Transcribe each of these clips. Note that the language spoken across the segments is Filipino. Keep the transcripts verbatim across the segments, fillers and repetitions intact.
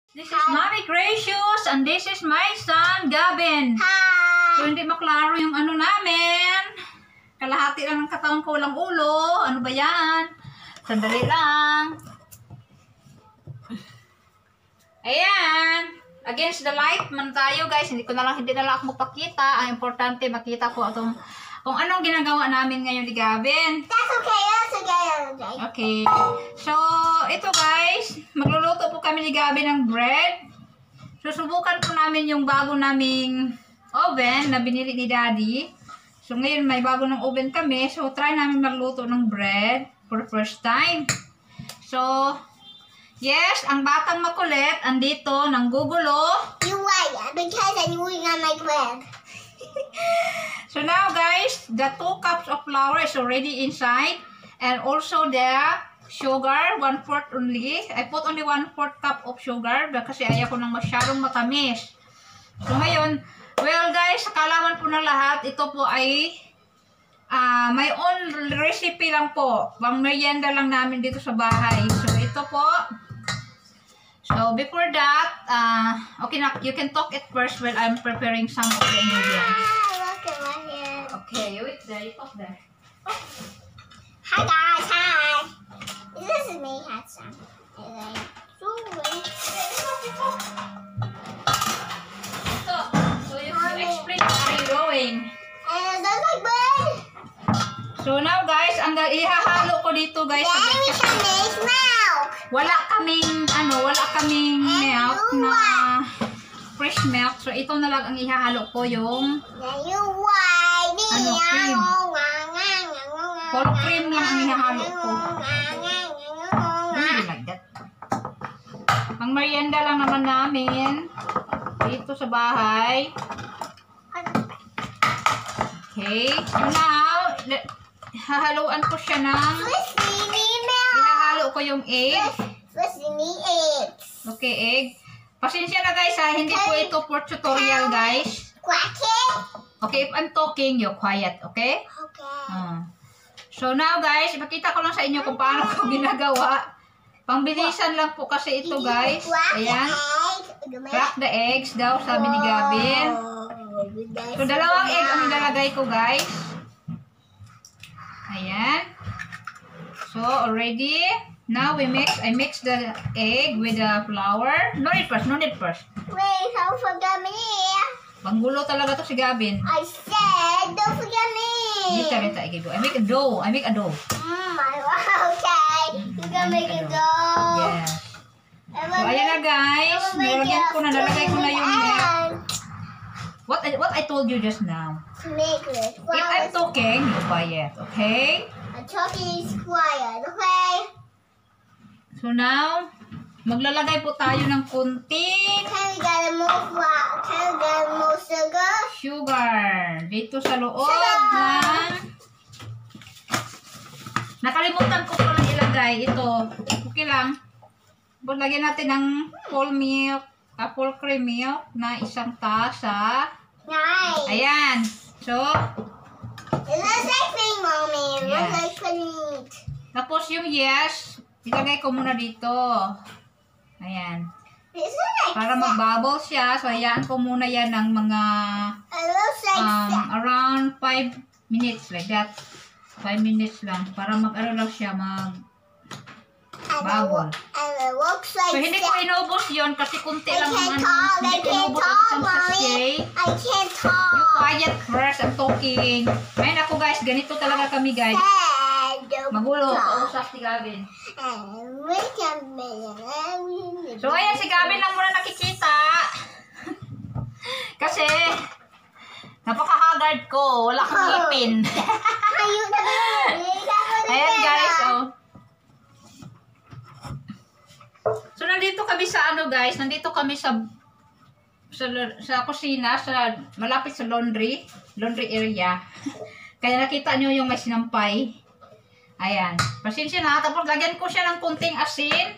This is Mommy Gracious and this is my son Gavin. Hi! So hindi maklaro yung ano namin. Kalahati lang ng katawan ko, walang ulo. Ano ba yan? Sandali lang. Ayan. Against the light man tayo guys. Hindi ko na lang, hindi na lang ako magpakita. Ang importante makita ko atong kung anong ginagawa namin ngayon ni Gavin. That's okay, that's okay, that's okay. Okay. So, ito guys, magluluto po kami ni Gabi ng bread. Susubukan po namin yung bago naming oven na binili ni Daddy. So, ngayon may bago ng oven kami. So, try namin magluto ng bread for the first time. So, yes, ang batang makulit, andito, nanggugulo. You wait, because I'm moving on my bread. So now guys, the two cups of flour is already inside. And also the sugar, one fourth only. I put only one fourth cup of sugar kasi ayaw ko nang masyadong matamis. So ngayon, well guys, kalaman po na lahat, ito po ay uh, my own recipe lang po. Pang merienda lang namin dito sa bahay. So ito po. So before that, uh, okay na, you can talk it first while I'm preparing some of the ingredients. Ah, look at my hair. Okay, wait there, you talk there. Oh. Hi guys, hi. This is me, Hatsan. And I do it. So, so you can explain how are you going. And that's my bread. So now guys, ang ihahalo ko dito guys. Then we can make milk. Wala kaming, ano, wala kaming milk na fresh milk. So ito na lang ang ihahalo ko yung Then you white. Ano, cream. Whole cream lang ang ihahalo ko. Hindi like that. Pang merienda lang naman namin dito sa bahay. Okay. So now, hahaluan ko siya ng ihahalo ko yung egg. First you need eggs. Okay, egg. Pasensya na guys ha, hindi po ito for tutorial guys. Quack it. Okay, if I'm talking, you're quiet, okay? Okay. Uh. So now guys, ipakita ko lang sa inyo kung paano ko ginagawa. Pangbilisan lang po kasi ito guys. Ayan. Crack the eggs daw, sabi ni Gavin. So dalawang egg ang nilalagay ko guys. Ayan. So already, now we mix, I mix the egg with the flour. No need first, no need first. Wait, don't forget me. Panggulo talaga to si Gavin. I said, don't forget me. Dito, dito, I give you. I make a dough. I make a dough. Mm, okay. You're gonna make a dough. Yes. So, ayan na guys. Nilagyan ko na, nalagay ko na yung milk. What I, what I told you just now. Make it. If I'm talking, you quiet, okay? I'm talking is quiet, okay? So now, maglalagay po tayo ng kunting Can we get more flour? Can we get more sugar? sugar dito sa loob Sugar! ng... Nakalimutan ko pala ilagay ito. Okay lang. But lagyan natin ng full milk, uh, full cream milk na isang tasa. Nice. Ayan. So, It looks like me, mommy. It looks Yes. like meat. tapos yung yes, ilagay ko muna dito. Ayan. This is like Para mag-bubble siya, so hayaan ko muna yan ng mga It looks like um, that. around five minutes like that. five minutes lang. Para mag-ano lang siya, mag And it, bubble. wo- and it looks like So, hindi ko that. inubos yun kasi kunti I lang ang can't ano. talk. Hindi I ko can't inubos ang talk, isang mommy. sachet. I can't You talk. quiet first, I'm talking. Ayun ako guys, ganito talaga kami guys. Said don't Magulo, talk. kausap si Gavin. And we can make it. So, ayan, si Gavin lang muna nakikita. Kasi, napaka-haggard ko. Wala kang ngipin. Ayun na. Ayan guys, oh. So, nandito kami sa ano guys, nandito kami sa sa, sa kusina, sa malapit sa laundry, laundry area. Kaya nakita nyo yung may sinampay. Ayan. Pasensya na. Tapos lagyan ko siya ng konting asin.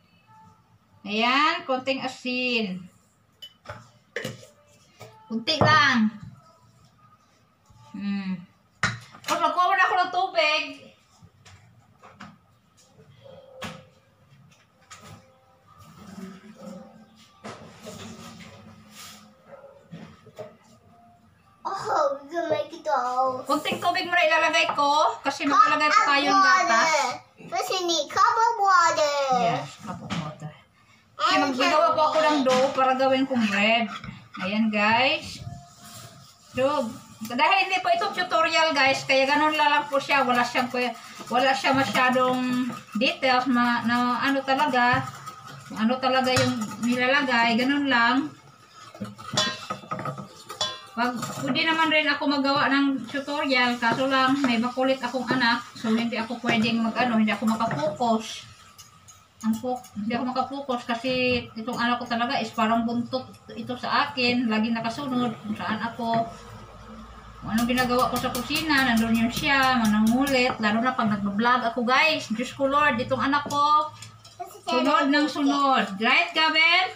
Ayan, konting asin. Kunti lang. Hmm. Tapos magkuha na ako ng tubig. bowls. Kunting tubig mo na ilalagay ko kasi maglalagay pa tayo ng gatas. First you need cup of water. Yes, cup of water. Kasi And maggagawa po ako ng dough para gawin kong bread. Ayan guys. So, dahil hindi po ito tutorial guys, kaya ganun lang po siya. Wala siyang, wala siya masyadong details ma, na ano talaga. Ano talaga yung nilalagay. Ganun lang. Pag, pwede naman rin ako magawa ng tutorial, kaso lang may makulit akong anak, so hindi ako pwedeng mag ano, hindi ako makapokus. Ang fok, hindi ako makapokus kasi itong anak ko talaga is parang buntot ito sa akin, lagi nakasunod kung saan ako. Kung anong ginagawa ko sa kusina, nandun yun siya, manangulit, lalo na pag nag-vlog ako guys. Diyos ko Lord, itong anak ko, sunod ng sunod. Right, Gavin?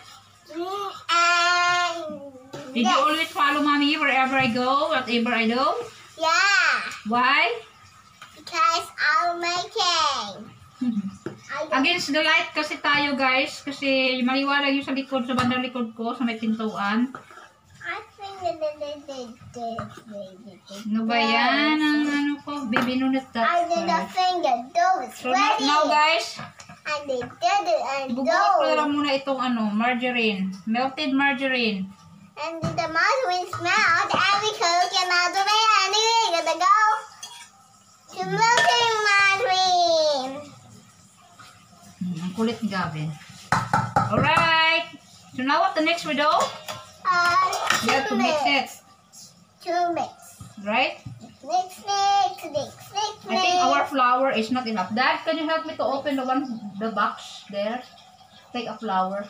And Did you always follow mommy wherever I go, whatever I do? yeah, Why? because I'm making. I Against the light kasi tayo guys, kasi maliwanag yung sa likod, sa bandang likod ko, sa may pintuan. I think that they did this. Ano ba yan? Ang ano ko? Baby nunit I did the that. finger dough is So now, ready. now guys, And they did it and ibubukas ko na dough. lang muna itong ano, margarine. Melted margarine. And the margarine smelled and we cook and margarine and we gotta go to milking margarine. Hmm, ang kulit ni Gavin. Alright. So now what the next we do? Uh, We have to mix it. To mix. Right? Mix, mix, mix, mix, I think mix. our flour is not enough. Dad, can you help me to open the one, the box there? Take a flour.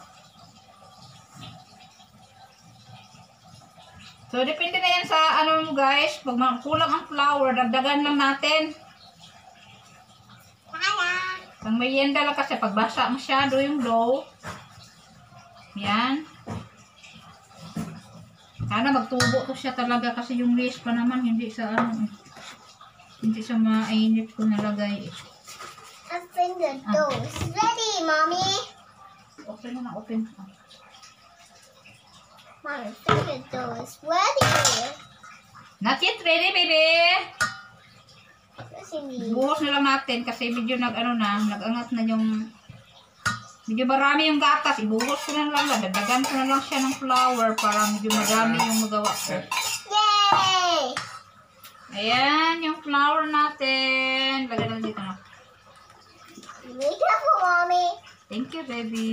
So, depende na yan sa ano mo guys. Pag ma- kulang ang flour, dagdagan lang natin. Tara. Pang merienda lang kasi pag basa masyado yung dough. Yan. Sana magtubo to siya talaga kasi yung yeast pa naman hindi sa ano eh. Hindi sa mainit ko nalagay eh. I think the dough is ready, mommy. Open mo na, open. Mommy, I think the dough is ready. Not yet ready, baby! What's in the Buhos na lang natin kasi medyo nag ano na, nag-angat na yung medyo marami yung gatas. Ibuhos ko na lang, dadagan ko na lang siya ng flour para medyo madami yung magawa ko. Yay! Ayan, yung flour natin. Lagyan na dito na. Be careful, mommy. Thank you, baby.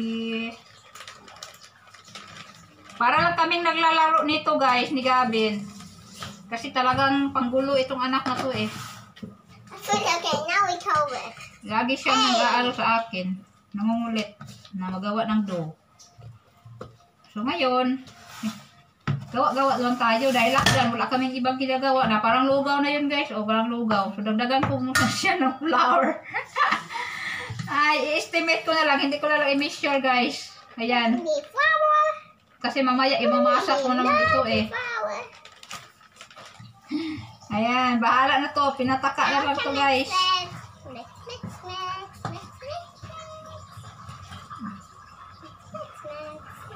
Para lang kaming naglalaro nito, guys, ni Gavin. Kasi talagang panggulo itong anak na to eh. Good, okay, now we cover it. Lagi siyang nag-aalo sa akin. Nangungulit na magawa ng dough. So ngayon, gawa-gawa lang tayo dahil lockdown. Wala kaming ibang ginagawa na. Parang lugaw na yun guys. O parang lugaw. So dagdagan ko muna siya ng flour. Ay, i-estimate ko na lang. Hindi ko na lang i-measure guys. Ayan. We need flour. Kasi mamaya imamasak ko naman ito eh. Flour. Ayan. Bahala na to. Pinataka na lang to guys. Mix, mix, mix, mix, mix. Mix, mix.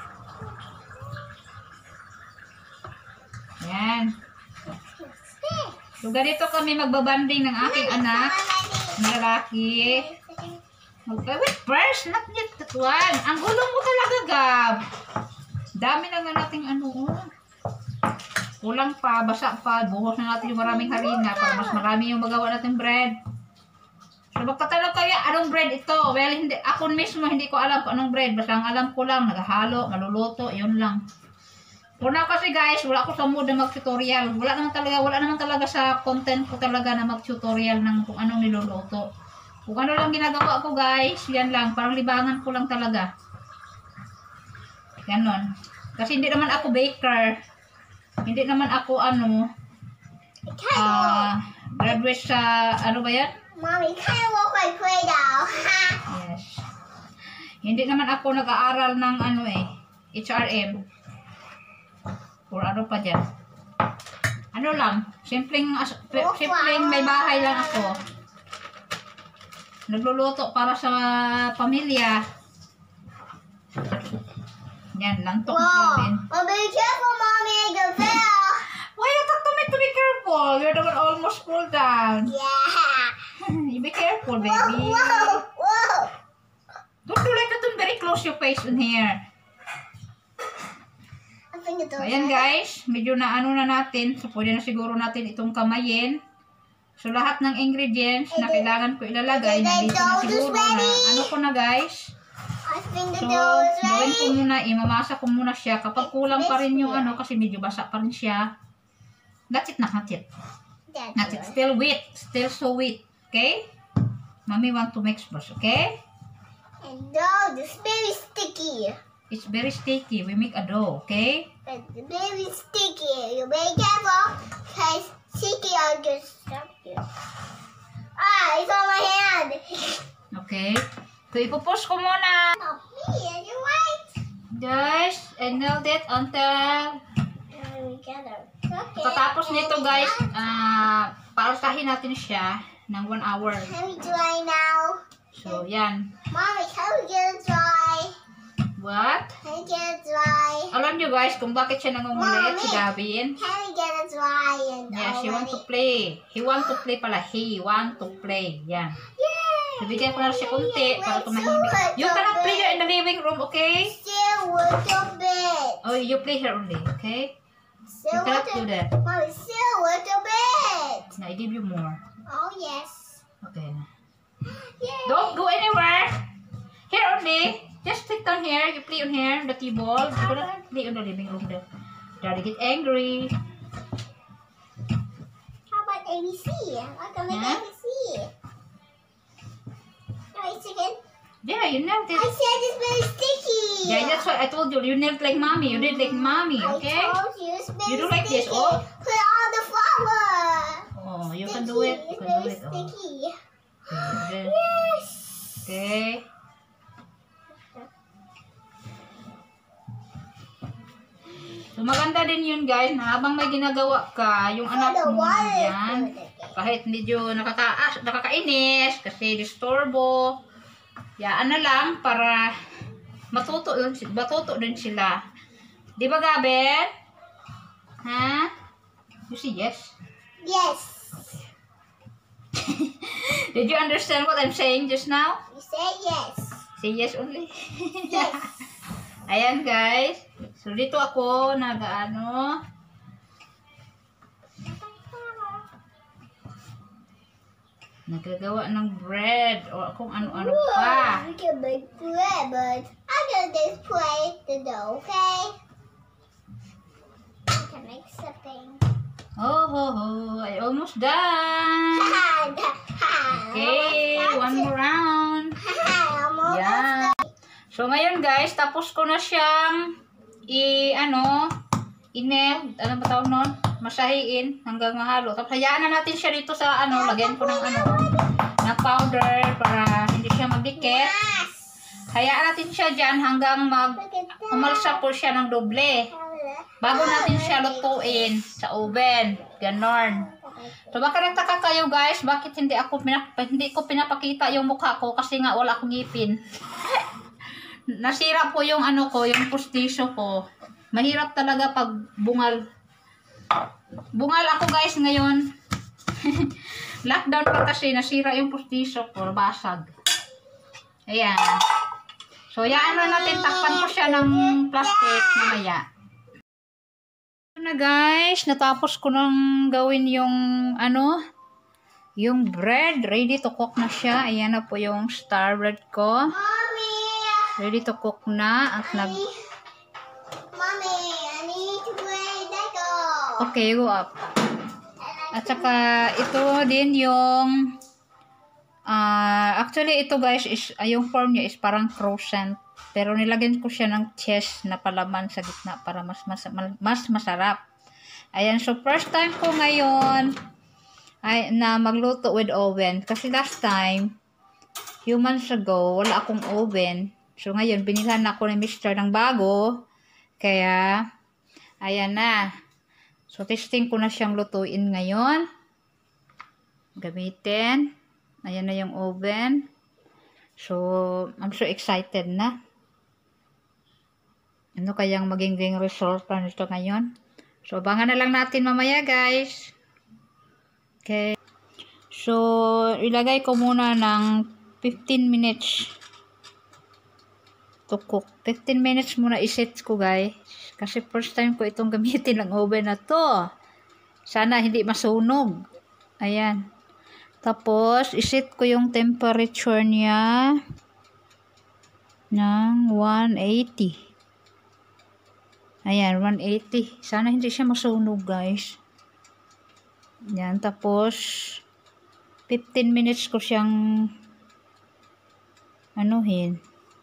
Ayan. Mix, mix. So ganito kami magbabanding ng aking anak na lalaki. Okay, wait first, not yet that one. Ang gulo mo talaga, Gab. Dami na nga nating ano. oh. Kulang pa, basa pa. Buhos na natin yung maraming harina para mas marami yung magawa natin bread. So magtatanong kayo, anong bread ito? Well, hindi, ako mismo hindi ko alam kung anong bread. Basta ang alam ko lang, naghahalo, maluluto, yun lang. Una kasi guys, wala ako sa mood na mag-tutorial. Wala naman talaga, wala naman talaga sa content ko talaga na mag-tutorial ng kung anong niluluto. Kung ano lang ginagawa ko guys, yan lang. Parang libangan ko lang talaga. Ganon. Kasi hindi naman ako baker. Hindi naman ako ano, Kind of ah, graduate sa, ano ba yan? Mommy, kind of look like Play-Doh. Yes. Hindi naman ako nag-aaral ng ano eh, H R M. Or ano pa dyan. Ano lang, simpleng, as- pe- simpleng may bahay lang ako. Nagluluto para sa pamilya. Yan lang to. Whoa. Namin. Well, be careful, mommy. I can fail. Why you talk to me to be careful? fall down. Yeah. You be careful, baby. Whoa, whoa. Don't do like that. Don't very close your face in here. I think it's Ayan guys, medyo na ano na natin. So pwede na siguro natin itong kamayin. So lahat ng ingredients na kailangan ko ilalagay, nandito na siguro na. Ano ko na guys? I think the So, dough is gawin ko ready. muna, imamasa ko muna siya. Kapag kulang pa rin yung ano, kasi medyo basa pa rin siya. That's it na, not it. That's Not it. it. Still wet. Still so wet. Okay? Mommy want to mix first, okay? And dough is very sticky. It's very sticky. We make a dough, okay? It's very sticky. You be careful, because sticky will just stop you. Ah, it's on my hand. Okay? So, ipupush ko muna. Oh, me, and you're right. Guys, and now that until Together. Okay. Pagkatapos nito guys, ah pausahin natin siya ng one hour. Can we dry now? So, yan. Mommy, can we get it dry? What? Can we get it dry? Alam nyo guys kung bakit siya nangungulit si Mommy. Gavin? Can we get it dry and Yes, he want to already? play. He want to play pala. He want to play. Yan. Yay! Nabigyan ko na siya kunti para Wait, tumahimik. so You cannot play bit. here in the living room, okay? Still little bit. Oh, you play here only, okay? You Still cannot do little. that. Mommy, still little bit. Now, I give you more. Oh yes. Okay na. Yay! Don't go anywhere. Here only. Just sit down here. You play on here, the table. You cannot play on the living room there. Daddy get angry. How about A B C? I can make Huh? A B C. Wait a second. Yeah, you nailed I it. said it's very sticky. Yeah, that's what I told you. You nailed like mommy. You did like mommy, okay? I told you it's very You do like this, sticky. oh? Put all the flour. Oh, you can Sticky. do it. You It's can do very it. Oh. sticky. Okay. Yes. Okay. So, maganda din yun, guys, na habang may ginagawa ka, yung So anak the mo water is yan, good again. kahit medyo nakaka ah, nakakainis, kasi disturbo, yaan na lang para matuto, yun, matuto din sila. Di ba, Gabin? Ha? You see, yes? Yes. Did you understand what I'm saying just now? You say yes. Say yes only. Yes. Ayan, guys. So, dito ako nag-ano. Nagagawa ng bread o kung ano-ano pa. Whoa, we can make bread, but I'm gonna just play the dough, okay? We can make something. Oh, ho, ho. I almost done. Okay, one more round. Almost Yan. So, ngayon guys, tapos ko na siyang i, ano, inel, ano ba tawag nun? Masahiin hanggang mahalo. Tapos, hayaan na natin siya dito sa, ano, lagyan ko ng, ano, ng powder para hindi siya magdikit. Yes. Hayaan natin siya dyan hanggang mag, Look at that. umalsa po siya ng doble. Bago natin siya lutuin sa oven. Ganon. So, baka nagtaka kayo guys, bakit hindi ako pinap hindi ko pinapakita yung mukha ko kasi nga wala akong ngipin. Nasira po yung ano ko, yung pustiso ko. Mahirap talaga pag bungal. Bungal ako guys ngayon. Lockdown pa kasi, nasira yung pustiso ko, basag. Ayan. So, yaan na natin, takpan ko siya ng plastic mamaya. Na guys, natapos ko nang gawin yung ano, yung bread. Ready to cook na siya. Ayan na po yung star bread ko. Mommy. Ready to cook na. At nag... Mommy, I need to play Lego. Okay, go up. And I At saka ito din yung... ah actually, ito guys, is, uh, yung form niya is parang croissant. Pero nilagyan ko siya ng cheese na palaman sa gitna para mas, mas, mas masarap. Ayan, so first time ko ngayon ay, na magluto with oven. Kasi last time, few months ago, wala akong oven. So ngayon, binilhan ako ni mister ng bago. Kaya, ayan na. So testing ko na siyang lutuin ngayon. Gamitin. Ayan na yung oven. So, I'm so excited na. Ano kayang magiging result nito ngayon? So, abangan na lang natin mamaya, guys. Okay. So, ilagay ko muna ng fifteen minutes to cook. fifteen minutes muna iset ko, guys. Kasi first time ko itong gamitin ng oven na to. Sana hindi masunog. Ayan. Tapos, iset ko yung temperature niya ng one eighty. Ayan, one eighty. Sana hindi siya masunog, guys. Ayan, tapos fifteen minutes ko siyang anuhin.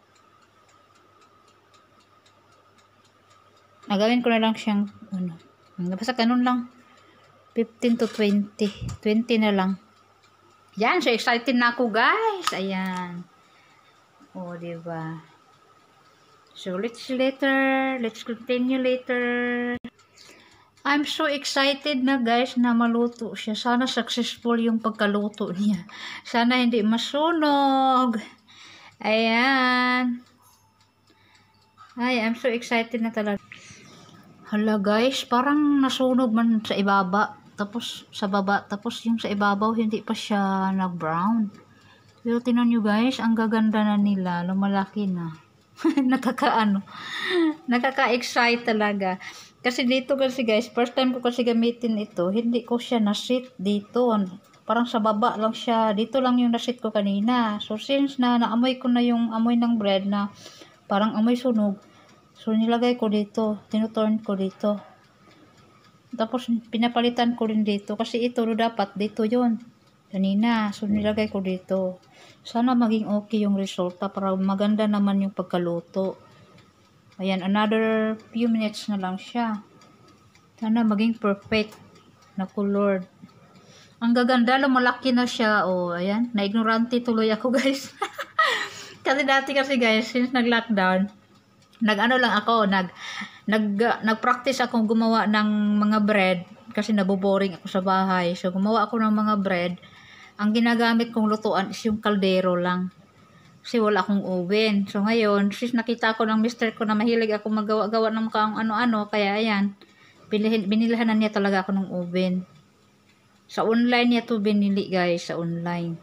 Nagawin ko na lang siyang ano. Basta ganun lang. fifteen to twenty. twenty na lang. Yan, so excited na ako, guys. Ayan. O, oh, diba? So, let's later. Let's continue later. I'm so excited na, guys, na maluto siya. Sana successful yung pagkaluto niya. Sana hindi masunog. Ayan. Ay, I'm so excited na talaga. Hala, guys, parang nasunog man sa ibaba. Tapos, sa baba. Tapos, yung sa ibabaw, hindi pa siya nag-brown. Pero, tinan nyo, guys, ang gaganda na nila. Lumalaki na. Nakakaano. Nakaka-excite talaga. Kasi dito kasi, guys, first time ko kasi gamitin ito, hindi ko siya nasit dito. Parang sa baba lang siya. Dito lang yung nasit ko kanina. So, since na naamoy ko na yung amoy ng bread na parang amoy sunog, so, nilagay ko dito. Tinuturn ko dito. Tapos, pinapalitan ko rin dito. Kasi ito, dapat dito yun. Kanina. So, nilagay ko dito. Sana maging okay yung resulta para maganda naman yung pagkaluto. Ayan, another few minutes na lang siya. Sana maging perfect na color. Ang gaganda, lumalaki na siya. O, oh, ayan, na-ignorante tuloy ako, guys. Kasi dati kasi, guys, since nag-lockdown, nag-ano lang ako, nag, nag, nag-practice akong gumawa ng mga bread kasi naboboring ako sa bahay. So, gumawa ako ng mga bread. Ang ginagamit kong lutuan is yung kaldero lang. Kasi wala akong oven. So, ngayon, since nakita ko ng mister ko na mahilig ako magawa-gawa ng mga ano-ano, kaya ayan, binilhan, binilhan na niya talaga ako ng oven. Sa online niya to binili, guys, sa online.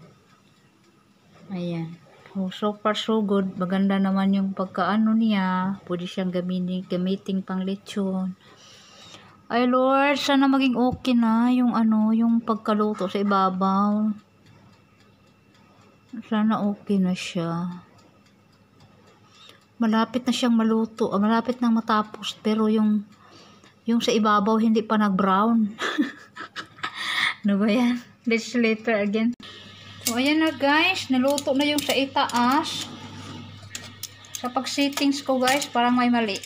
Ayan. Oh, so far, so good. Maganda naman yung pagkaano niya. Pwede siyang gamitin, gamitin pang lechon. Ay, Lord, sana maging okay na yung ano, yung pagkaluto sa ibabaw. Sana okay na siya. Malapit na siyang maluto. Malapit nang matapos. Pero yung yung sa ibabaw hindi pa nag-brown. Ano ba yan? Let's later again. So, ayan na, guys. Naluto na yung sa itaas. Sa pag-settings ko, guys, parang may mali.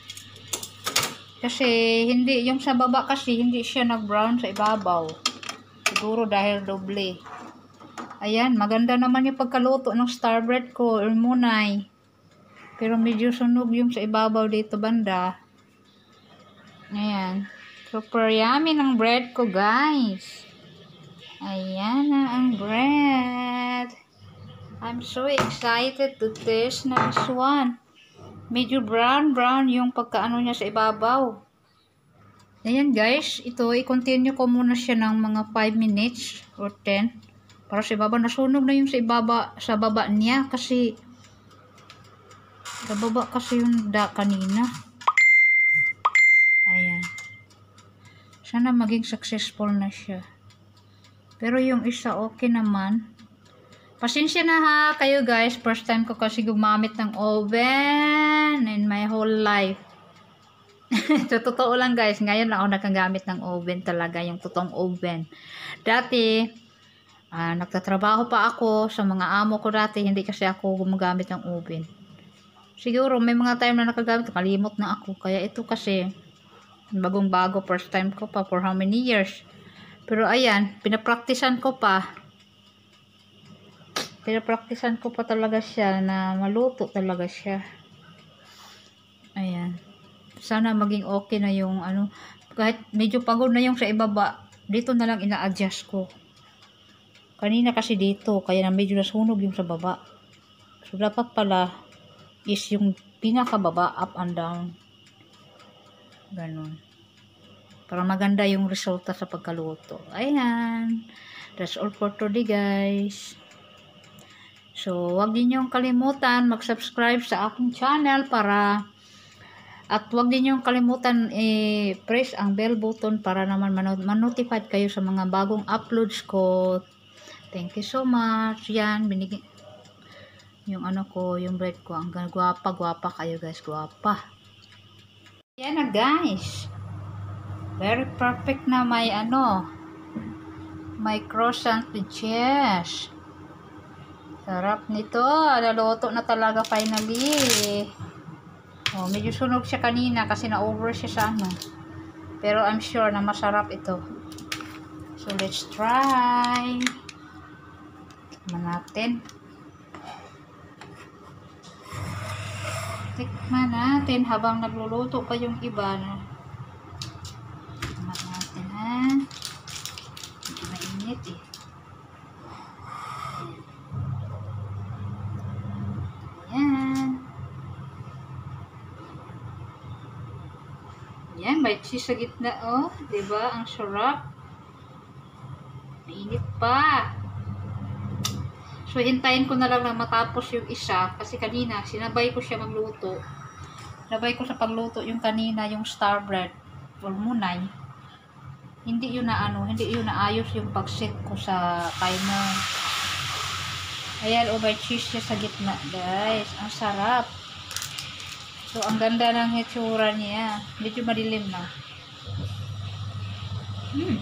Kasi hindi, yung sa baba kasi hindi siya nag-brown sa ibabaw. Siguro dahil doble. Ayan, maganda naman yung pagkaluto ng star bread ko, ulmunay. Pero medyo sunog yung sa ibabaw dito banda. Ayan. Super yummy ng bread ko, guys. Ayan na ang bread. I'm so excited to taste na this one. Medyo brown-brown yung pagkaano niya sa ibabaw. Ayan, guys. Ito, i-continue ko muna siya ng mga five minutes or ten. Para sa ibaba, nasunog na yung sa ibaba, sa baba niya kasi sa baba kasi yung da kanina. Ayan. Sana maging successful na siya. Pero yung isa okay naman. Pasensya na ha kayo, guys. First time ko kasi gumamit ng oven in my whole life. So, totoo lang, guys. Ngayon lang ako nakagamit ng oven talaga. Yung totoong oven. Dati, Uh, nagtatrabaho pa ako sa mga amo ko dati, hindi kasi ako gumagamit ng oven. Siguro may mga time na nakagamit, kalimot na ako. Kaya ito kasi bagong bago, first time ko pa for how many years. Pero ayan, pinapraktisan ko pa. Pinapraktisan ko pa talaga siya na maluto talaga siya. Ayan. Sana maging okay na yung ano, kahit medyo pagod na yung sa ibaba, dito na lang ina-adjust ko. Kanina kasi dito, kaya na medyo nasunog yung sa baba. So, dapat pala is yung pinakababa, up and down. Ganon. para maganda yung resulta sa pagkaluto. Ayan. That's all for today, guys. So, huwag ninyong kalimutan mag-subscribe sa aking channel para at huwag ninyong kalimutan i-press ang bell button para naman man-notified kayo sa mga bagong uploads ko. Thank you so much. Yan, binigyan yung ano ko, yung bread ko. Ang gwapa, gwapa kayo, guys. Gwapa. Yan na, guys. Very perfect na may ano, may croissant with cheese. Sarap nito. Naluto na talaga finally. Oh, medyo sunog siya kanina kasi na-over siya sa ano. Pero I'm sure na masarap ito. So, let's try. Tikman natin. Tikman natin habang nagluluto pa yung iba. Tikman natin, ha. Medyo mainit eh. Yan, may cheese sa gitna, oh. Diba? Ang sarap. Mainit pa. So, hintayin ko na lang na matapos yung isa. Kasi kanina, sinabay ko siya magluto. Sinabay ko sa pagluto yung kanina, yung star bread. Walmunay. Hindi yun na ano, hindi yun na ayos yung pag-set ko sa timer. Ayan, oh, may cheese siya sa gitna, guys. Ang sarap. So, ang ganda ng hitsura niya. Medyo madilim na. Hmm.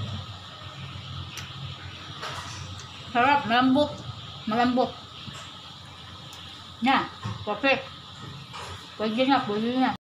Sarap. Malambot. Malambot. Yan. Perfect. Pwede na. Pwede na.